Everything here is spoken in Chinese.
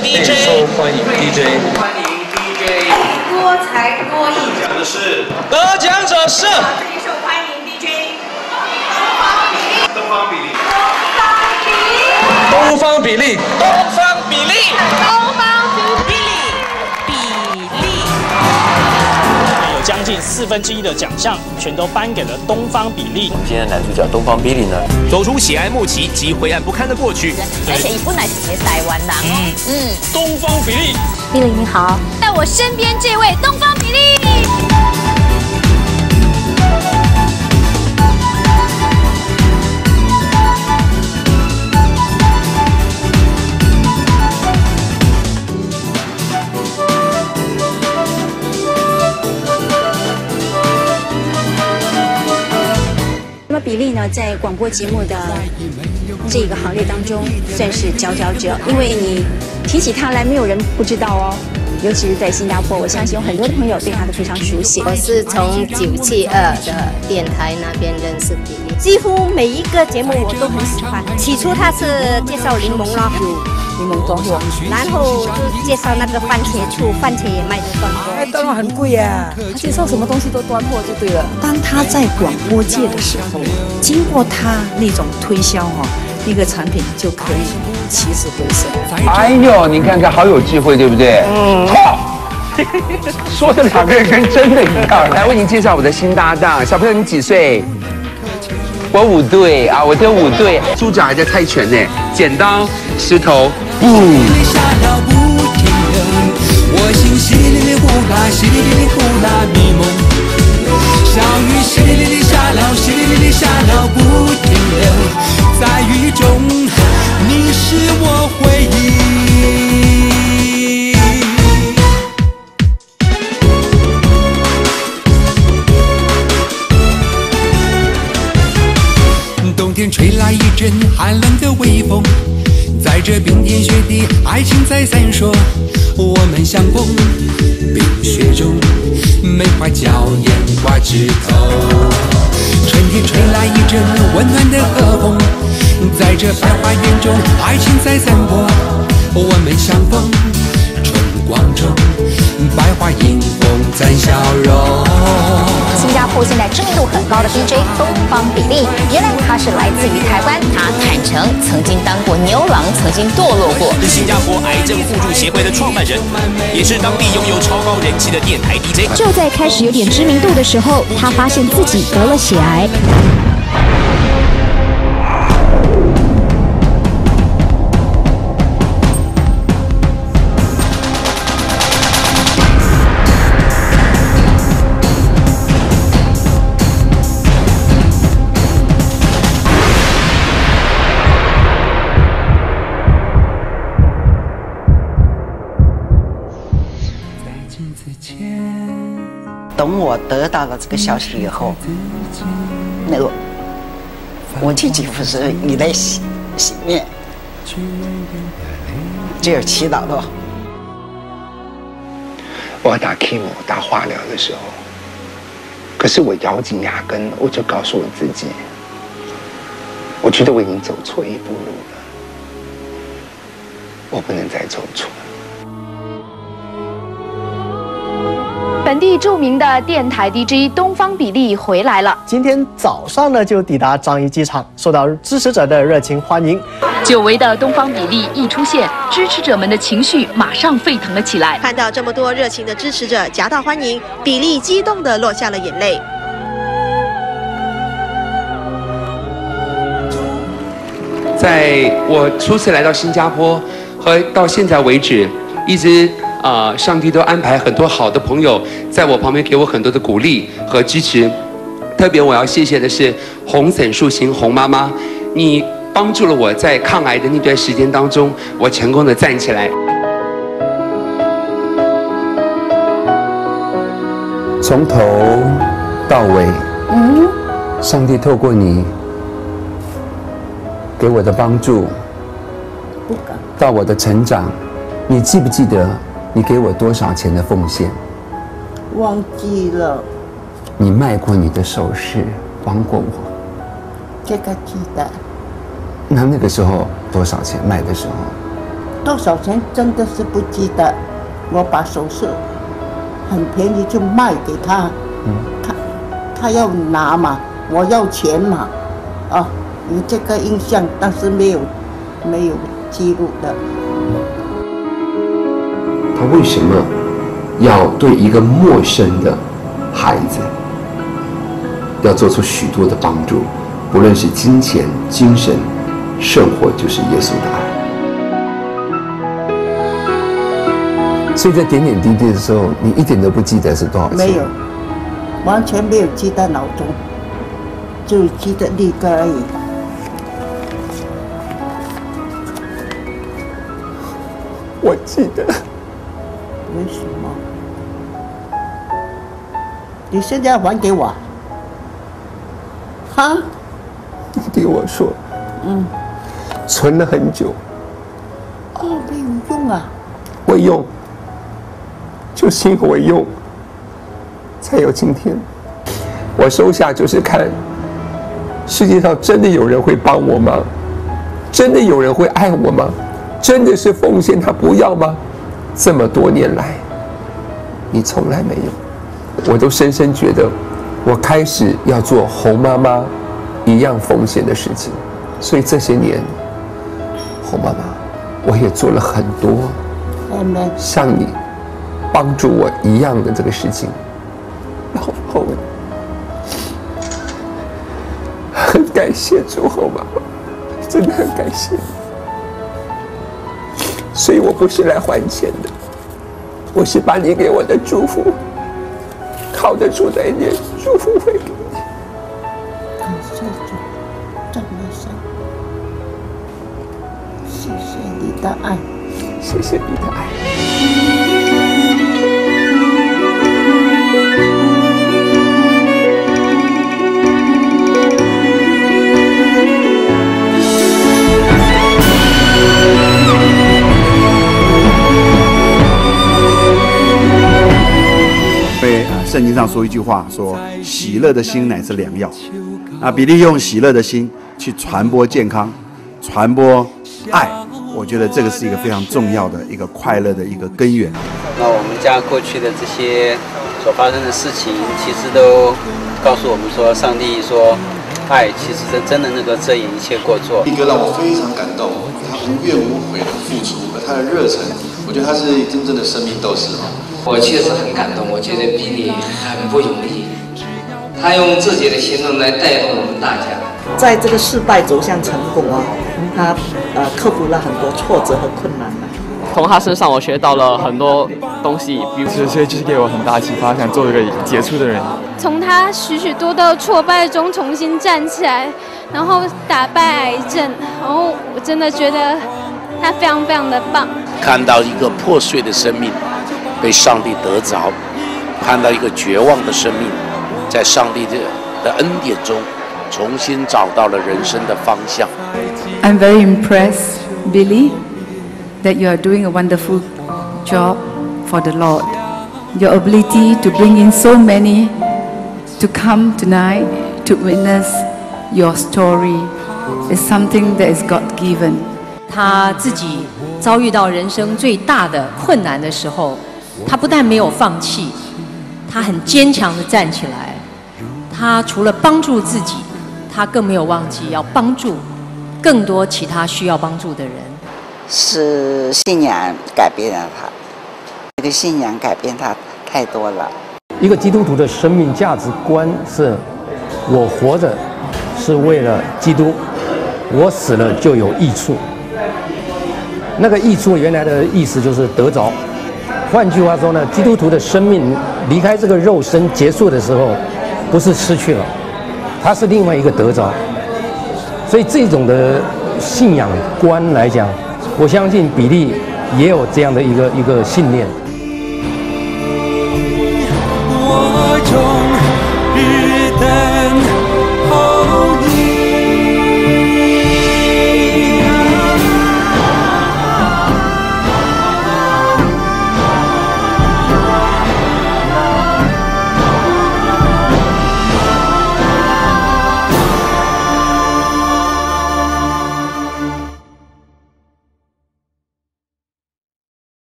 DJ， 受欢迎 DJ， 欢迎 DJ， 多才多艺， 讲的是得奖者是最受欢迎 DJ， 东方比利， 东方比利，东方比利， 东方比利， 有将近1/4的奖项全都颁给了东方比利。 今天的男主角东方比利呢， 走出血案末期及灰暗不堪的过去， 而且伊本来是一个台湾人哦。 东方比利， 比利你好，在我身边这位东方比利。 那么比利呢，在广播节目的这个行列当中算是佼佼者，因为你提起他来，没有人不知道哦。尤其是在新加坡，我相信有很多的朋友对他都非常熟悉。 我是从972的电台那边认识比利， 几乎每一个节目我都很喜欢。起初他是介绍柠檬咯， 柠檬端货， 然后就介绍那个番茄醋，番茄也卖得端货。 当然很贵呀，他介绍什么东西都端货就对了。 当他在广播界的时候，经过他那种推销那个产品就可以起死回生。 哎呦，你看看好有智慧，对不对？错，说的两个人跟真的一样。来为您介绍我的新搭档，小朋友你几岁？我5队啊，我都5队。组长还在猜拳呢，剪刀石头布。我心稀里里呼啦，稀里里呼啦迷蒙，小雨稀里里下了，稀里里下了不停留。在雨中，你是我回忆。冬天吹来一阵寒冷的微风，在这冰天雪地，爱情在闪烁。我们相逢，冰雪中，梅花娇艳挂枝头。春天吹来一阵温暖的和风，在这百花园中，爱情在散播。我们相逢，春光中，百花迎风展笑容。 新加坡现在知名度很高的 DJ 东方比利，原来他是来自于台湾，他坦诚曾经当过牛郎，曾经堕落过。 是新加坡癌症互助协会的创办人，也是当地拥有超高人气的电台 DJ。 就在开始有点知名度的时候，他发现自己得了血癌。 等我得到了这个消息以后，那个我这几乎是以泪洗面，只有祈祷了。我要打 chemo 打化疗的时候，可是我咬紧牙根，我就告诉我自己，我觉得我已经走错一步路了，我不能再走错。 本地著名的电台 DJ 东方比利回来了。 今天早上呢就抵达樟宜机场，受到支持者的热情欢迎。 久违的东方比利一出现，支持者们的情绪马上沸腾了起来。 看到这么多热情的支持者夹道欢迎，比利激动地落下了眼泪。 在我初次来到新加坡和到现在为止，一直上帝都安排很多好的朋友在我旁边，给我很多的鼓励和支持。特别我要谢谢的是洪沈树行洪妈妈，你帮助了我在抗癌的那段时间当中，我成功的站起来。从头到尾，上帝透过你给我的帮助，到我的成长，你记不记得你给我多少钱的奉献？ 忘记了。 你卖过你的首饰，帮过我。 这个记得。 那个时候多少钱卖的时候多少钱真的是不记得，我把首饰很便宜就卖给他，他要拿嘛，我要钱嘛，有这个印象，但是没有记录的。 他为什么要对一个陌生的孩子要做出许多的帮助，不论是金钱、精神，甚或就是耶稣的爱。所以在点点滴滴的时候，你一点都不记得是多少钱？ 没有，完全没有记在脑中，就记得那个而已。 我记得。 为什么？你现在还给我？哈？ 你对我说，存了很久。 没有用啊。 我用，就是因为我用，才有今天。我收下就是看，世界上真的有人会帮我吗？真的有人会爱我吗？真的是奉献他不要吗？这么多年来，你从来没有。我都深深觉得，我开始要做侯妈妈一样奉献的事情。所以这些年，侯妈妈，我也做了很多像你帮助我一样的这个事情。然后很感谢主侯妈妈，真的很感谢。所以我不是来还钱的，我是把你给我的祝福，靠得住的一点祝福会给你。 感谢主，赞美神，谢谢你的爱， 谢谢你的爱。 圣经上说一句话，说喜乐的心乃是良药。比利用喜乐的心去传播健康，传播爱，我觉得这个是一个非常重要的一个快乐的一个根源。 那我们家过去的这些所发生的事情，其实都告诉我们说，上帝说，爱其实真的能够遮掩一切过错。 一个让我非常感动，他无怨无悔的付出，而他的热忱，我觉得他是真正的生命斗士。 我确实很感动，我觉得比利很不容易，他用自己的行动来带动我们大家。 在这个失败走向成功他克服了很多挫折和困难。 从他身上我学到了很多东西，所以就是给我很大启发，想做一个杰出的人。 从他许许多多的挫败中重新站起来，然后打败癌症，然后我真的觉得他非常非常的棒。 看到一个破碎的生命被上帝得着，看到一个绝望的生命在上帝的恩典中重新找到了人生的方向。 I'm very impressed, Billy, that you are doing a wonderful job for the Lord. Your ability to bring in so many to come tonight to witness your story is something that is God-given. 他自己遭遇到人生最大的困难的时候，他不但没有放弃，他很坚强地站起来。他除了帮助自己，他更没有忘记要帮助更多其他需要帮助的人。 是信仰改变了他，这个信仰改变他太多了。 一个基督徒的生命价值观是：我活着是为了基督，我死了就有益处。那个益处原来的意思就是得着。换句话说呢，基督徒的生命离开这个肉身结束的时候，不是失去了，它是另外一个得着。所以这种的信仰观来讲，我相信比利也有这样的一个信念。